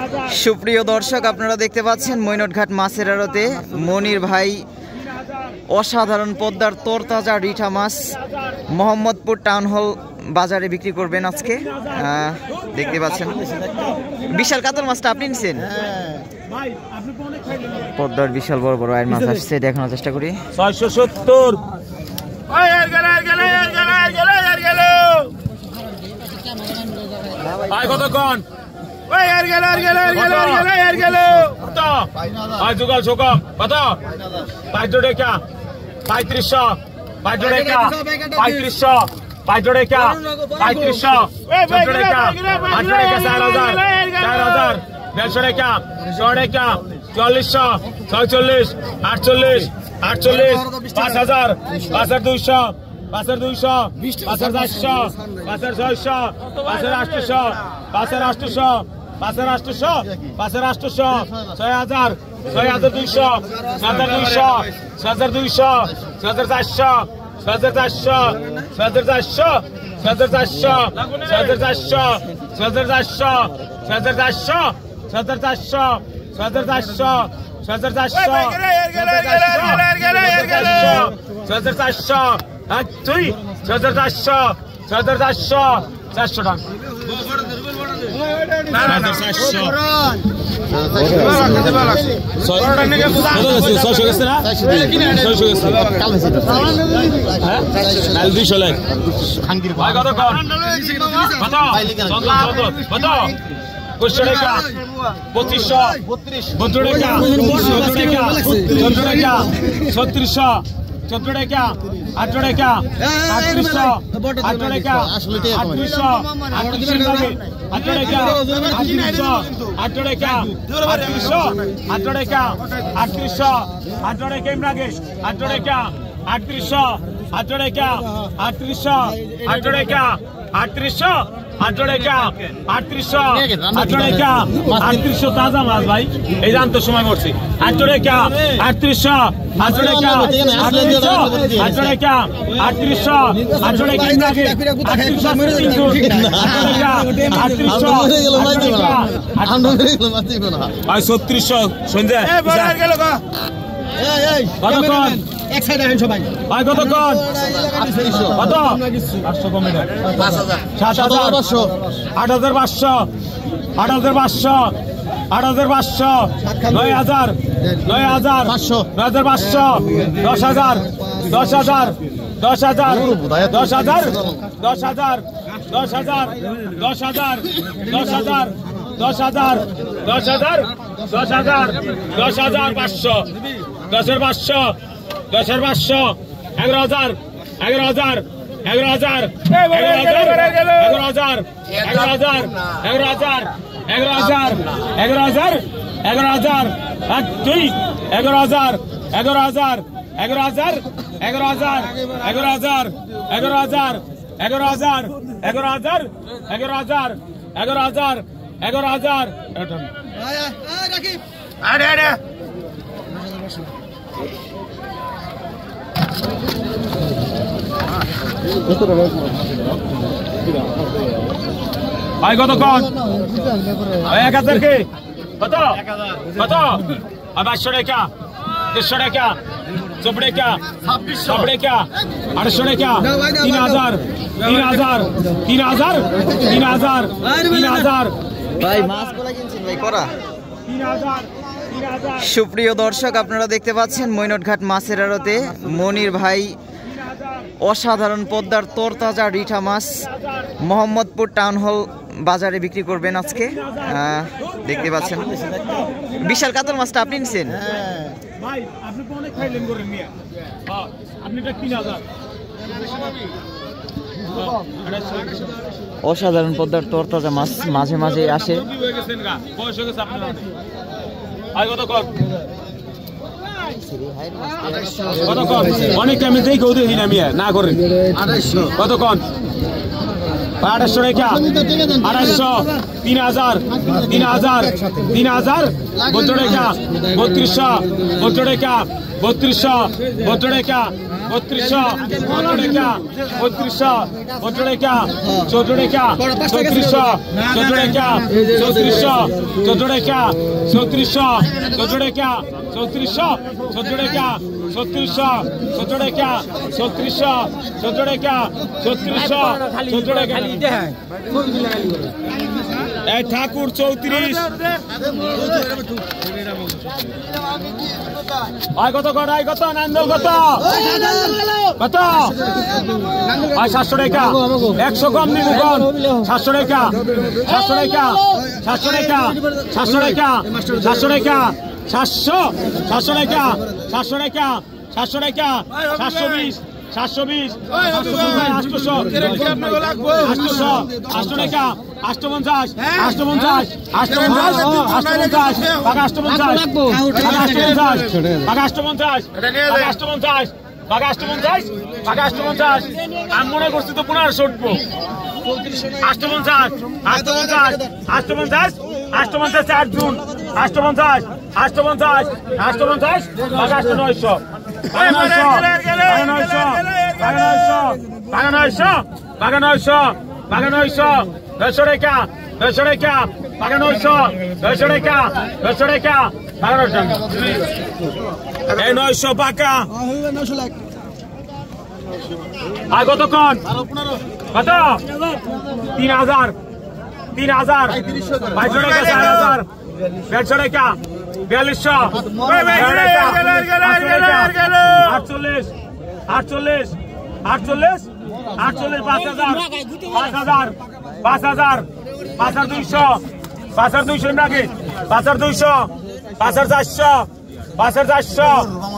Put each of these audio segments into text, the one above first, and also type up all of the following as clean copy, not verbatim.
সুপ্রিয় দর্শক, আপনারা দেখতে পাচ্ছেন মৈনটঘাট মাছের আড়তে মনির ভাই অসাধারণ পদ্মার তরতাজা রিঠা মাছ মোহাম্মদপুর টাউন হল বাজারে বিক্রি করবেন আজকে। দেখতে পাচ্ছেন বিশাল কাতল মাছটা আপনি নিছেন। পদ্মার বিশাল বড় বড় আয়ের মাছ আসছে, দেখানোর চেষ্টা করি। 670 কতক্ষণ যুগাল শোকম কত 3500 টাকা 3500 টাকা 3500 টাকা 3500 টাকা 4000 টাকা 4400 46 48 48 5000 5200 5200 5400 5600 5800 5800 5800 5800 6000 6200 6200 6200 6400 6400 6400 6400 6400 6400 6400 6400 তাজা মাছ ভাই, এই জান তো সময় করছি। 800 টাকা 3800 800 টাকা 3800 টাকা 3800 800 টাকা লাগে 3800 ভাই 3600 সন্ধ্যা কতক্ষণ এক সাইড আছেন সবাই ভাই কতক্ষণ 3800 কত 800 কমে দেন 5000 7500 8500 8500 8500 9000 9000 500 9500 10000 10000 10000 10000 10000 10000 10000 10000 10000 10000 10000 10000 500 10,500 10,500 11,000 11,000 11,000 11,000 11,000 11,000 11,000 11,000 11,000 2 11,000 11,000 11,000 11,000 11,000 11,000 11,000 11,000 11,000 11,000 11,000 আরে আরে ভাই কতক্ষণ 1000 কে কত কত 500 টাকা 150 টাকা 100 টাকা 2600 টাকা 800 টাকা 3000 3000 3000 3000 3000 ভাই মাছ কোলা কিনছেন ভাই করা 3000। সুপ্রিয় দর্শক, আপনারা দেখতে পাচ্ছেন মৈনটঘাট মাছের আড়তে মনির ভাই অসাধারণ পদ্মার তরতাজা রিঠা মাছ মোহাম্মদপুর টাউন হল বাজারে বিক্রি করবেন আজকে। দেখতে পাচ্ছেন বিশাল কাতল মাছটা আপনি নিছেন। অসাধারণ পদ্মার তরতাজা মাছ মাঝে মাঝে আসে। অনেক আমি দেখি না মিয়া না করেন কতক্ষণ 800 টাকা 250 3000 3000 3000 72 টাকা 3200 72 টাকা 3200 72 টাকা 3200 72 টাকা 3200 72 টাকা 14 টাকা 3400 14 টাকা 3400 14 টাকা 3400 14 টাকা 3400 14 টাকা 3600 14 টাকা 3600 14 টাকা 3600 14 টাকা এই ঠাকুর 34 আয় কত কর আয় কত নান্দল কত কত আয় 700 টাকা 100 কম নিবো কোন 700 টাকা 700 টাকা 700 টাকা 700 টাকা 700 টাকা 700 700 টাকা 700 টাকা 700 টাকা 720 720 800 টাকা 850 850 আমি মনে করছি তো 1500 উঠবো 850 4 জুন 850 850 850 900 পাকা আর কতক্ষণ কত 3000 3000 500 টাকা 4000 150 টাকা 4200 48 48 48 5000 5000 5200 নাকি 5200 5400 5400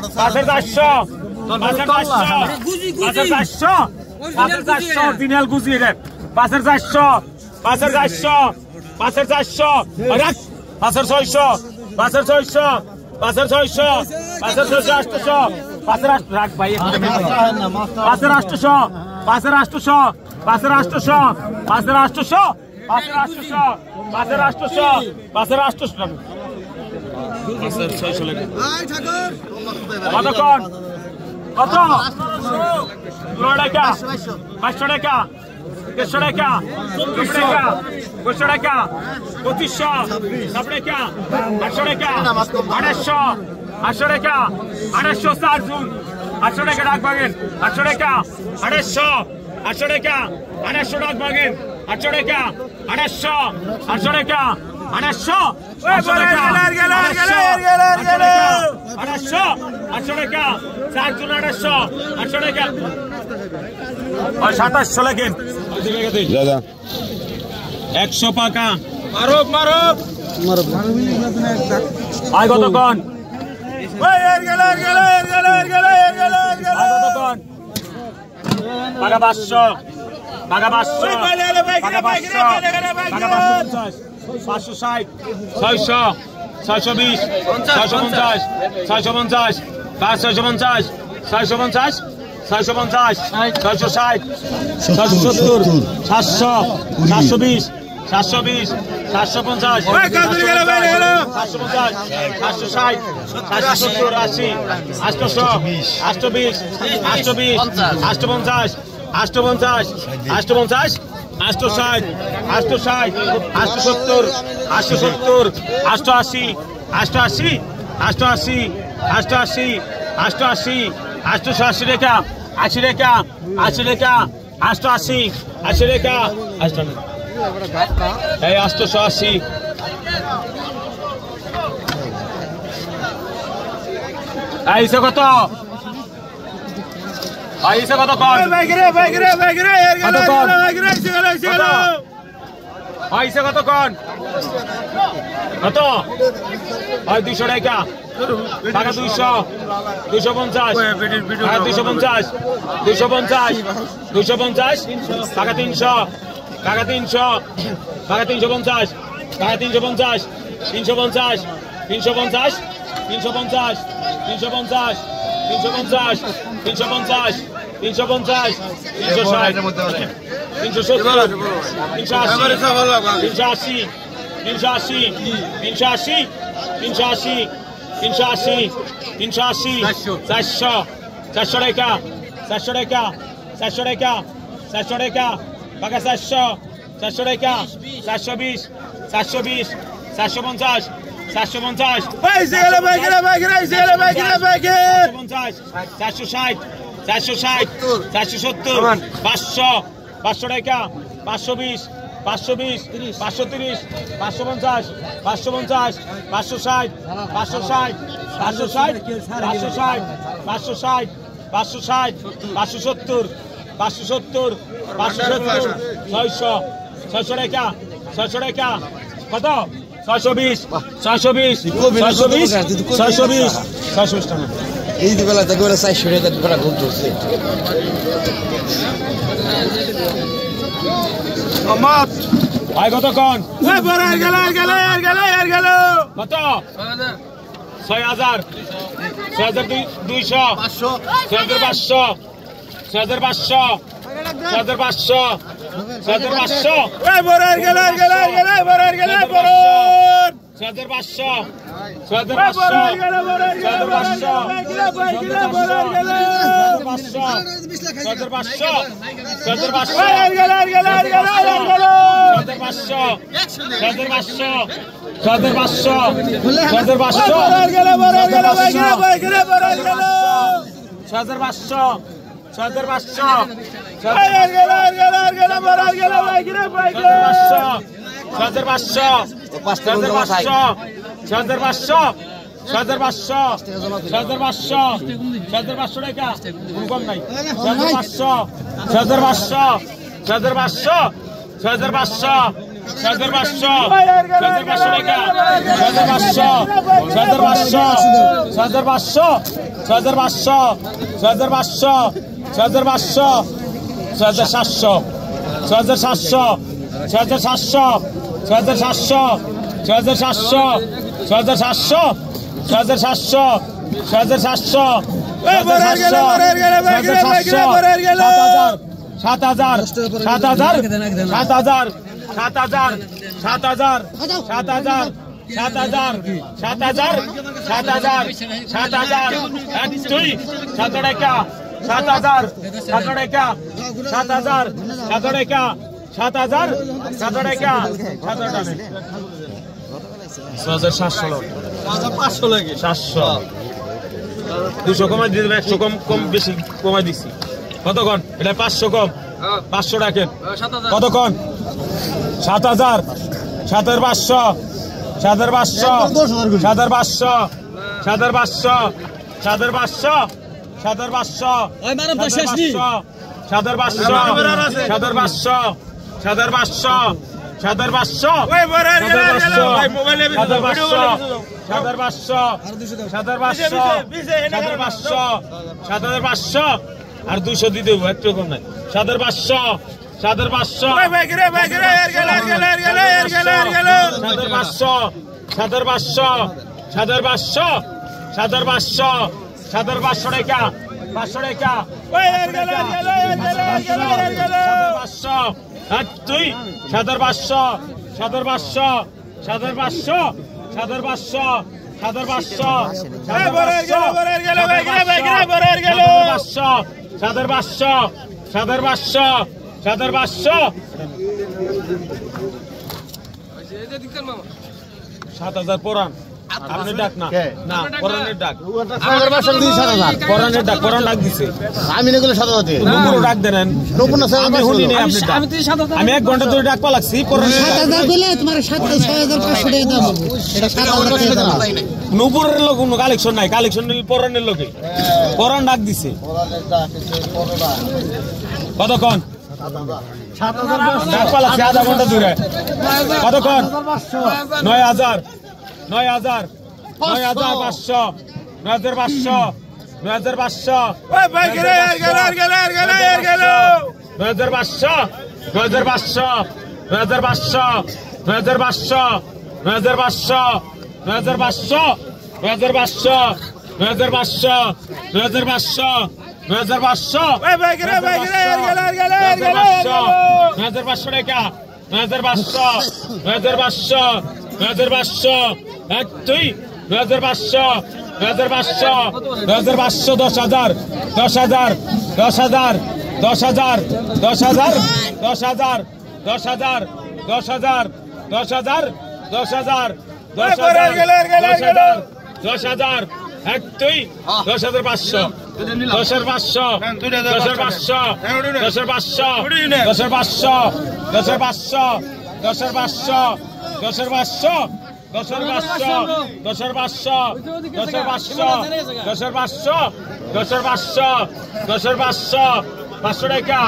5400 দিনাল গুজিয়ে রে 5400 5400 5400 রাখ 5600 5600 5600 5600 5800 রাখ ভাই 5800 5800 5800 5800 কতক্ষণ কত 500 টাকা 500 টাকা 150 টাকা 200 টাকা 200 টাকা 2500 10 টাকা 800 টাকা 800 800 টাকা 800 4 জুন 800 টাকা ডাক বাগেন 800 টাকা 800 800 টাকা 800 ডাক বাগেন 800 টাকা 800 800 টাকা 800 800 টাকা 800 টাকা 4 জুন 800 800 টাকা 2700 লাগেন 100 পাকা মারো মারো আয় কতক্ষণ পাকা 500 পাকা 500 পাকা 500 পাকা 560 600 620 650 650 650 650 650 660 670 700 720 720 750 750 760 770 80 800 820 820 850 850 850 860 860 870 870 88 88 88 88 88 880 টাকা 80 টাকা 80 টাকা 88 80 টাকা 80 এই 880 আইসে কত আইসে কত কোন আইসে কত কোন কত হয় 200 টাকা টাকা 200 250 250 250 250 টাকা 300 টাকা 300 টাকা 350 টাকা 350 350 350 350 350 350 350 350 350, 360, 370, 380, 380, 380, 380, 380, 380, 400, 400 টাকা, 400 টাকা, 400 টাকা, 400 টাকা, বাকি 400, 400 টাকা, 420, 420, 450, 450, 450, 460, 460, 470, 500, 500 টাকা, 520, 520, 530, 550, 550, 560, 560, 560, 560, 560, 560, 570, 570, 570, 600, 600 টাকা, 600 টাকা, কত? 620, 620, 620, 620, 620 টাকা। এই বেলা থেকে 400 টাকা করে ঘুম ধরছে আমার ভাই কতক্ষণ? কত? 6,000, 6,200, 6,500, 6,500, 6,500, 6,500, 6,500, 200 কমাই দিয়ে 100 কম বেশি কমাই দিছি। কতক্ষণ? এটা 500 কম, 500 রাখেন। কতক্ষণ? 7,000, 7,500, 7,500, 7,500, 7,500, 7,500, 7,500, 7,500, 7,500, 7,500, 7,500, 7,500 আর 200 দিতে হবে, একটু কম নাই। 7,500, 7,500, 7,500, 7,500, 7,500, 7,500, 7,500 টাকা, 500 টাকা, 7,500, আর তুই 7,500, 7,500, 7,500, 7,500, 7,500, 7,500, 7,500, 7,500, 7,000 পরান। আপনি ডাক না, না পরানের ডাক, পরানের ডাক, পরান ডাক দিছে। আমি এগুলো 7,000 দিয়ে নম্বর ডাক দেন, আমি শুনি নাই আপনি ডাক। আমি 1 ঘন্টা ধরে ডাক পালাচ্ছি। পরানের 7,000 দিলে তোমার 6,500 টাকা দাম এটা 7,000 টাকা। নূপুরের লোক কোনো কালেকশন নাই, কালেকশন নিল পরানের লোকে। পরান ডাক দিছে। কতক্ষণ? ডাক পালাচ্ছি আধা ঘন্টা ধরে। কতক্ষণ? 9,000, 9,000, 9,500, 9,500, 9,500, 9,500, 9,500, 9,500, 9,500, 9,500, 9,500, 9,500, 9,500, 9,500, 9500 টাকা 9500 এক দুই 9500 10,000 10,000 10,000 10,000 10,000 10,000 10,000 10,000 10,000 10,000 10,000 10,000 এক দুই 10,500 10,500 10,500 10,500 10,500 10,500 10,500 10,500 500 টাকা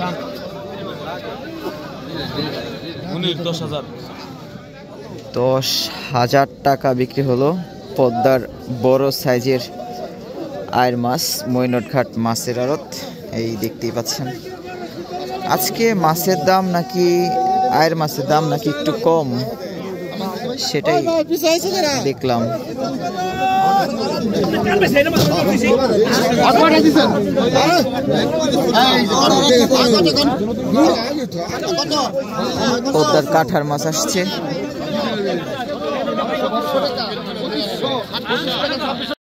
10,000 টাকা বিক্রি হলো পদ্মার বড় সাইজের আয়ের মাছ মৈনটঘাট মাছের আড়ত। এই দেখতেই পাচ্ছেন আজকে মাছের দাম নাকি আয়ের মাছের দাম নাকি একটু কম সেটাই দেখলাম। পদ্মার কাঠার মাছ আসছে।